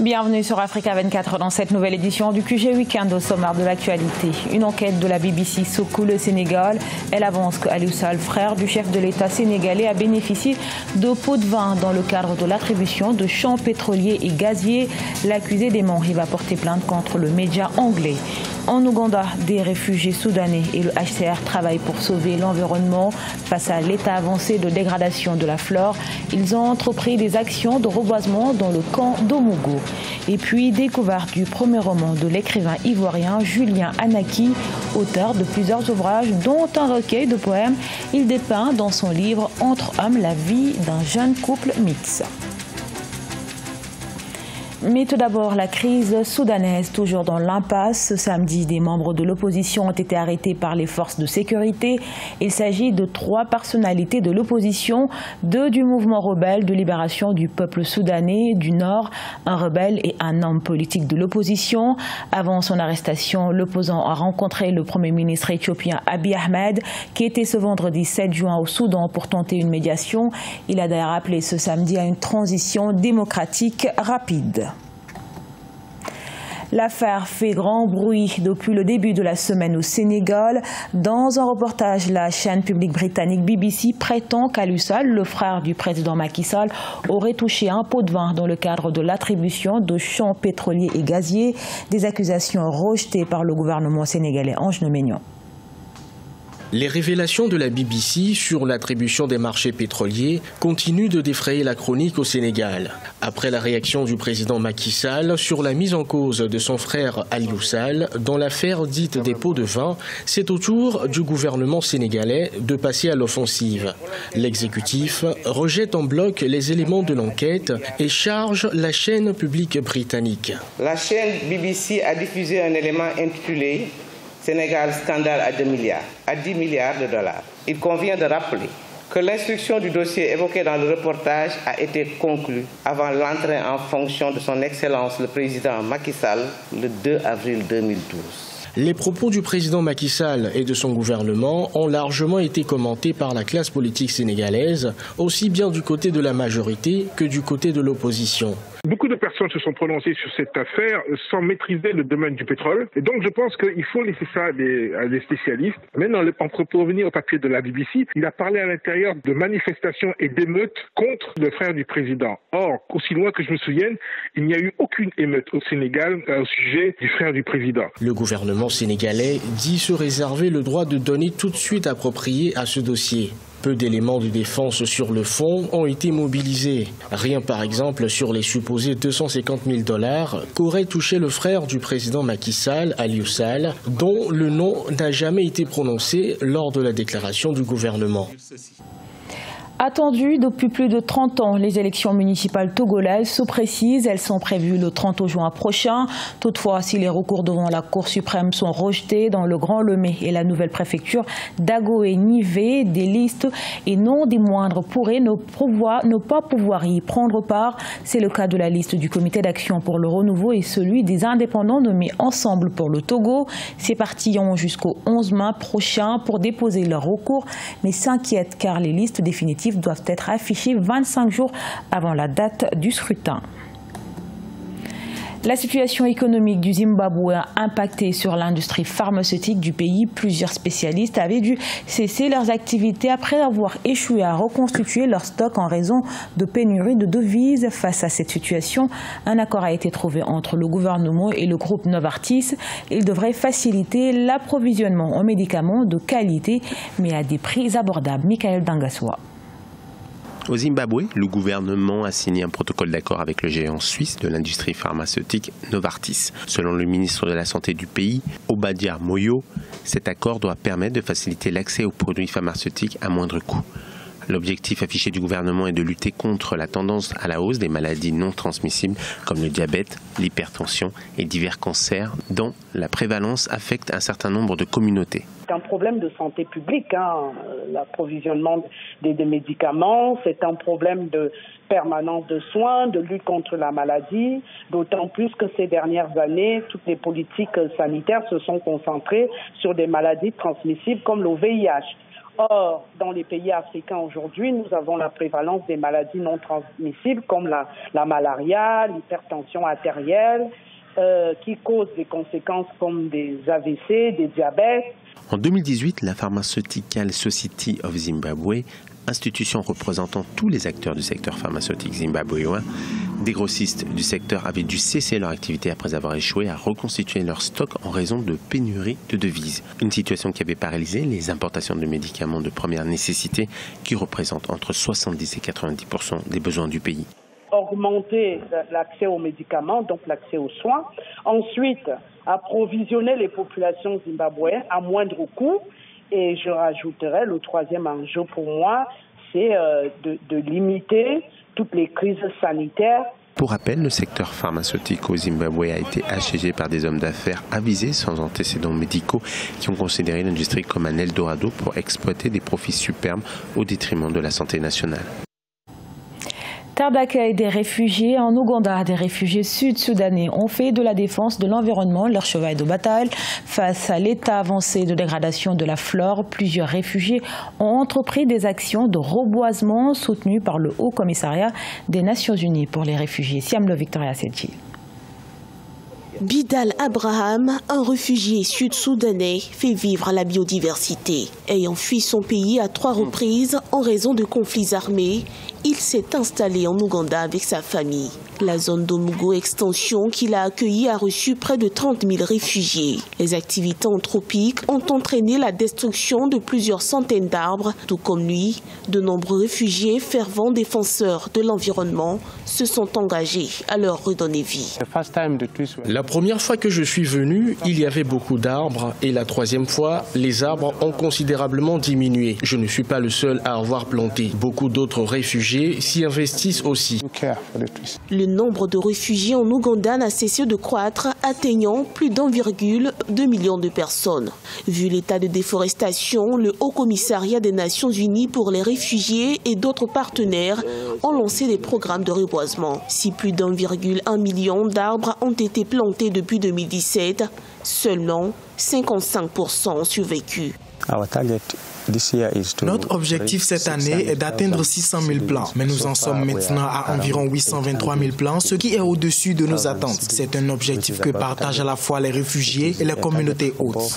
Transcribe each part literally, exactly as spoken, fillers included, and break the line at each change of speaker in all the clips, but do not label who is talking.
Bienvenue sur Africa vingt-quatre dans cette nouvelle édition du Q G Week-end au sommaire de l'actualité. Une enquête de la B B C secoue le Sénégal. Elle avance que Aliou Sall, frère du chef de l'État sénégalais, a bénéficié de pots de vin dans le cadre de l'attribution de champs pétroliers et gaziers. L'accusé des morts va porter plainte contre le média anglais. En Ouganda, des réfugiés soudanais et le H C R travaillent pour sauver l'environnement face à l'état avancé de dégradation de la flore. Ils ont entrepris des actions de reboisement dans le camp d'Omogo. Et puis, découverte du premier roman de l'écrivain ivoirien Julien Anaki, auteur de plusieurs ouvrages, dont un recueil de poèmes. Il dépeint dans son livre Entre hommes la vie d'un jeune couple mixte. Mais tout d'abord, la crise soudanaise, toujours dans l'impasse. Ce samedi, des membres de l'opposition ont été arrêtés par les forces de sécurité. Il s'agit de trois personnalités de l'opposition, deux du mouvement rebelle de libération du peuple soudanais du Nord, un rebelle et un homme politique de l'opposition. Avant son arrestation, l'opposant a rencontré le Premier ministre éthiopien Abiy Ahmed, qui était ce vendredi sept juin au Soudan pour tenter une médiation. Il a d'ailleurs appelé ce samedi à une transition démocratique rapide. L'affaire fait grand bruit depuis le début de la semaine au Sénégal. Dans un reportage, la chaîne publique britannique B B C prétend qu'Aliou Sall, le frère du président Macky Sall, aurait touché un pot de vin dans le cadre de l'attribution de champs pétroliers et gaziers. Des accusations rejetées par le gouvernement sénégalais. Ange Noménian.
Les révélations de la B B C sur l'attribution des marchés pétroliers continuent de défrayer la chronique au Sénégal. Après la réaction du président Macky Sall sur la mise en cause de son frère Aliou Sall dans l'affaire dite des pots de vin, c'est au tour du gouvernement sénégalais de passer à l'offensive. L'exécutif rejette en bloc les éléments de l'enquête et charge la chaîne publique britannique.
La chaîne B B C a diffusé un élément intitulé Sénégal scandale à deux milliards, à dix milliards de dollars. Il convient de rappeler que l'instruction du dossier évoqué dans le reportage a été conclue avant l'entrée en fonction de son Excellence le président Macky Sall le deux avril deux mille douze.
Les propos du président Macky Sall et de son gouvernement ont largement été commentés par la classe politique sénégalaise, aussi bien du côté de la majorité que du côté de l'opposition.
Beaucoup de personnes se sont prononcées sur cette affaire sans maîtriser le domaine du pétrole. Et donc je pense qu'il faut laisser ça à des, à des spécialistes. Maintenant, pour revenir au papier de la B B C, il a parlé à l'intérieur de manifestations et d'émeutes contre le frère du président. Or, aussi loin que je me souvienne, il n'y a eu aucune émeute au Sénégal au sujet du frère du président.
Le gouvernement sénégalais dit se réserver le droit de donner toute suite appropriée à ce dossier. Peu d'éléments de défense sur le fond ont été mobilisés. Rien par exemple sur les supposés deux cent cinquante mille dollars qu'aurait touché le frère du président Macky Sall, Aliou Sall, dont le nom n'a jamais été prononcé lors de la déclaration du gouvernement.
Attendues depuis plus de trente ans, les élections municipales togolaises se précisent. Elles sont prévues le trente juin prochain. Toutefois, si les recours devant la Cour suprême sont rejetés dans le Grand Lomé et la nouvelle préfecture d'Agoé-Nivé, des listes et non des moindres pourraient ne, pouvoir, ne pas pouvoir y prendre part. C'est le cas de la liste du Comité d'action pour le renouveau et celui des indépendants nommés Ensemble pour le Togo. Ces partis ont jusqu'au onze mai prochain pour déposer leur recours, mais s'inquiètent car les listes définitives doivent être affichés vingt-cinq jours avant la date du scrutin. La situation économique du Zimbabwe a impacté sur l'industrie pharmaceutique du pays. Plusieurs spécialistes avaient dû cesser leurs activités après avoir échoué à reconstituer leur stock en raison de pénurie de devises. Face à cette situation, un accord a été trouvé entre le gouvernement et le groupe Novartis. Il devrait faciliter l'approvisionnement en médicaments de qualité, mais à des prix abordables. Michael Dangaswa.
Au Zimbabwe, le gouvernement a signé un protocole d'accord avec le géant suisse de l'industrie pharmaceutique Novartis. Selon le ministre de la Santé du pays, Obadia Moyo, cet accord doit permettre de faciliter l'accès aux produits pharmaceutiques à moindre coût. L'objectif affiché du gouvernement est de lutter contre la tendance à la hausse des maladies non transmissibles comme le diabète, l'hypertension et divers cancers dont la prévalence affecte un certain nombre de communautés.
C'est un problème de santé publique, hein. L'approvisionnement des, des médicaments, c'est un problème de permanence de soins, de lutte contre la maladie, d'autant plus que ces dernières années, toutes les politiques sanitaires se sont concentrées sur des maladies transmissibles comme le V I H. Or, dans les pays africains aujourd'hui, nous avons la prévalence des maladies non transmissibles comme la, la malaria, l'hypertension artérielle, euh, qui causent des conséquences comme des A V C, des diabètes.
En deux mille dix-huit, la Pharmaceutical Society of Zimbabwe, institution représentant tous les acteurs du secteur pharmaceutique zimbabwéen, des grossistes du secteur avaient dû cesser leur activité après avoir échoué à reconstituer leur stock en raison de pénurie de devises. Une situation qui avait paralysé les importations de médicaments de première nécessité qui représentent entre soixante-dix et quatre-vingt-dix pour cent des besoins du pays.
Augmenter l'accès aux médicaments, donc l'accès aux soins. Ensuite, approvisionner les populations zimbabwéennes à moindre coût. Et je rajouterais, le troisième enjeu pour moi, c'est euh, de, de limiter toutes les crises sanitaires.
Pour rappel, le secteur pharmaceutique au Zimbabwe a été assiégé par des hommes d'affaires avisés sans antécédents médicaux qui ont considéré l'industrie comme un Eldorado pour exploiter des profits superbes au détriment de la santé nationale.
Terre d'accueil des réfugiés en Ouganda, des réfugiés sud-soudanais ont fait de la défense de l'environnement leur cheval de bataille. Face à l'état avancé de dégradation de la flore, plusieurs réfugiés ont entrepris des actions de reboisement soutenues par le Haut Commissariat des Nations Unies pour les réfugiés. Siamlo Victoria Selchi.
Bidal Abraham, un réfugié sud-soudanais, fait vivre la biodiversité. Ayant fui son pays à trois reprises en raison de conflits armés, il s'est installé en Ouganda avec sa famille. La zone d'Omugo Extension qu'il a accueillie a reçu près de trente mille réfugiés. Les activités anthropiques ont entraîné la destruction de plusieurs centaines d'arbres. Tout comme lui, de nombreux réfugiés fervents défenseurs de l'environnement se sont engagés à leur redonner vie.
La première fois que je suis venu, il y avait beaucoup d'arbres et la troisième fois, les arbres ont considérablement diminué. Je ne suis pas le seul à avoir planté. Beaucoup d'autres réfugiés s'y investissent aussi.
Le nombre de réfugiés en Ouganda n'a cessé de croître, atteignant plus d'un virgule deux million de personnes. Vu l'état de déforestation, le Haut Commissariat des Nations Unies pour les réfugiés et d'autres partenaires ont lancé des programmes de reboisement. Si plus d'un virgule un million d'arbres ont été plantés depuis deux mille dix-sept, seulement cinquante-cinq pour cent ont survécu.
Notre objectif cette année est d'atteindre six cent mille plants, mais nous en sommes maintenant à environ huit cent vingt-trois mille plants, ce qui est au-dessus de nos attentes. C'est un objectif que partagent à la fois les réfugiés et les communautés hôtes.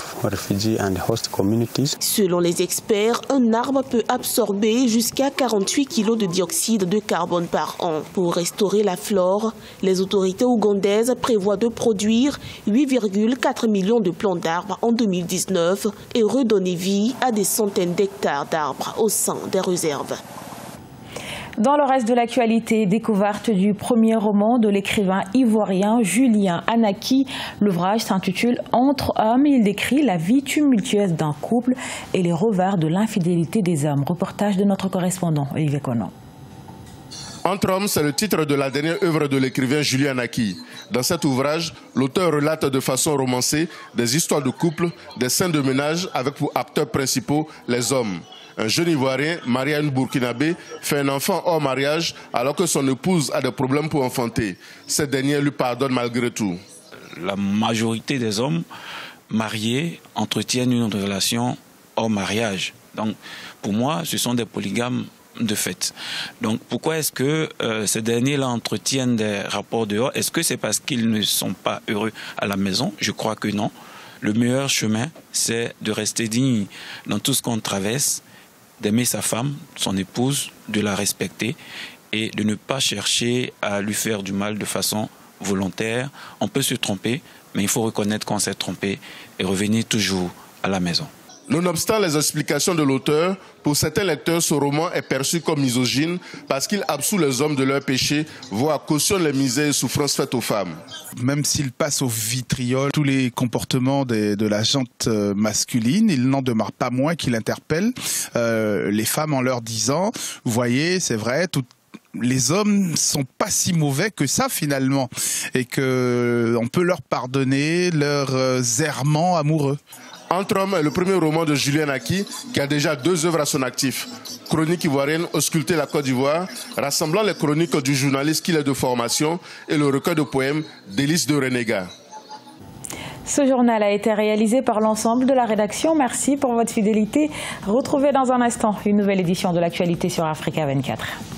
Selon les experts, un arbre peut absorber jusqu'à quarante-huit kilos de dioxyde de carbone par an. Pour restaurer la flore, les autorités ougandaises prévoient de produire huit virgule quatre millions de plants d'arbres en deux mille dix-neuf et redonner vie à des centaines d'hectares d'arbres au sein des réserves.
Dans le reste de l'actualité, découverte du premier roman de l'écrivain ivoirien Julien Anaki. L'ouvrage s'intitule « Entre hommes ». Il décrit la vie tumultueuse d'un couple et les revers de l'infidélité des hommes. Reportage de notre correspondant Olivier Conan.
Entre hommes, c'est le titre de la dernière œuvre de l'écrivain Julien Anaki. Dans cet ouvrage, l'auteur relate de façon romancée des histoires de couple, des scènes de ménage avec pour acteurs principaux les hommes. Un jeune Ivoirien, marié à une Burkinabé, fait un enfant hors mariage alors que son épouse a des problèmes pour enfanter. Cette dernière lui pardonne malgré tout.
La majorité des hommes mariés entretiennent une relation hors mariage. Donc, pour moi, ce sont des polygames de fait. Donc pourquoi est-ce que euh, ces derniers-là entretiennent des rapports dehors? Est-ce que c'est parce qu'ils ne sont pas heureux à la maison? Je crois que non. Le meilleur chemin, c'est de rester digne dans tout ce qu'on traverse, d'aimer sa femme, son épouse, de la respecter et de ne pas chercher à lui faire du mal de façon volontaire. On peut se tromper, mais il faut reconnaître qu'on s'est trompé et revenir toujours à la maison.
Nonobstant les explications de l'auteur, pour certains lecteurs, ce roman est perçu comme misogyne parce qu'il absout les hommes de leurs péchés, voire cautionne les misères et souffrances faites aux femmes.
Même s'il passe au vitriol tous les comportements de, de la gente masculine, il n'en demeure pas moins qu'il interpelle euh, les femmes en leur disant « Vous voyez, c'est vrai, tout les hommes sont pas si mauvais que ça finalement et que on peut leur pardonner leurs euh, errements amoureux. »
Entre hommes est le premier roman de Julien Anaki qui a déjà deux œuvres à son actif. Chronique ivoirienne, Ausculter la Côte d'Ivoire, rassemblant les chroniques du journaliste qu'il est de formation et le recueil de poèmes Délices de renégat.
Ce journal a été réalisé par l'ensemble de la rédaction. Merci pour votre fidélité. Retrouvez dans un instant une nouvelle édition de l'actualité sur Africa vingt-quatre.